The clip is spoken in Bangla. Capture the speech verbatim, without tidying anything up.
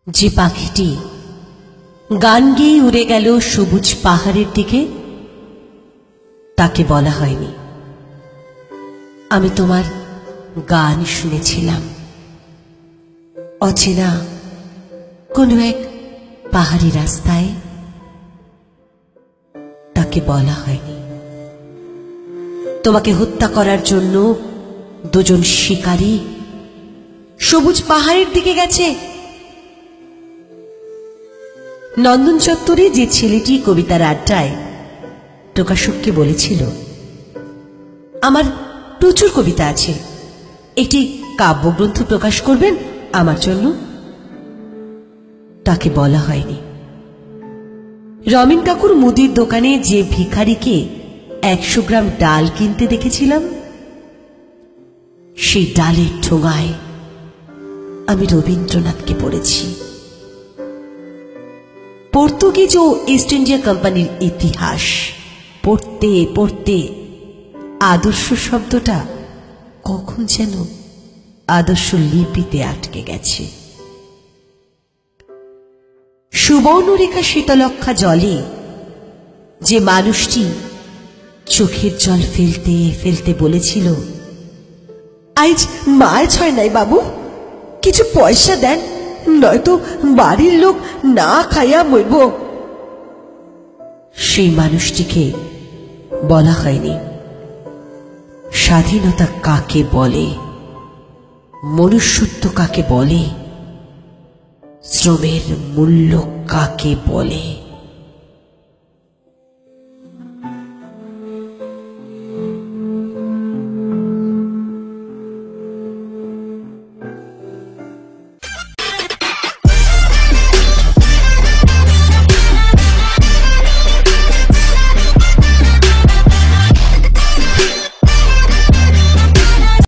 যে পাখিটি গান গেয়ে উড়ে গেল সবুজ পাহাড়ের দিকে, তাকে বলা হয়নি আমি তোমার গান শুনেছিলাম। অচেনা কোনো এক পাহাড়ি রাস্তায়, তাকে বলা হয়নি তোমাকে হত্যা করার জন্য দুজন শিকারী সবুজ পাহাড়ের দিকে গেছে। নন্দন চত্বরে যে ছেলেটি কবিতার আড্ডায় প্রকাশককে বলেছিল, আমার প্রচুর কবিতা আছে, একটি কাব্যগ্রন্থ প্রকাশ করবেন আমার জন্য, তাকে বলা হয়নি রমেন কাকুর মুদির দোকানে যে ভিখারিকে একশো গ্রাম ডাল কিনতে দেখেছিলাম, সেই ডালের ঠোঙায় আমি রবীন্দ্রনাথকে পড়েছি। পর্তুগিজ ও ইস্ট ইন্ডিয়া কোম্পানির ইতিহাস পড়তে পড়তে আদর্শ শব্দটা কখন যেন আদর্শ লিপিতে আটকে গেছে। সুবর্ণরেখা শীতলক্ষা জলে যে মানুষটি চোখের জল ফেলতে ফেলতে বলেছিল, আজ মাছ হয় নাই বাবু, কিছু পয়সা দেন, নয়তো বাড়ির লোক না খাইয়া মরব, সেই মানুষটিকে বলা হয়নি স্বাধীনতা কাকে বলে, মনুষ্যত্ব কাকে বলে, শ্রমের মূল্য কাকে বলে।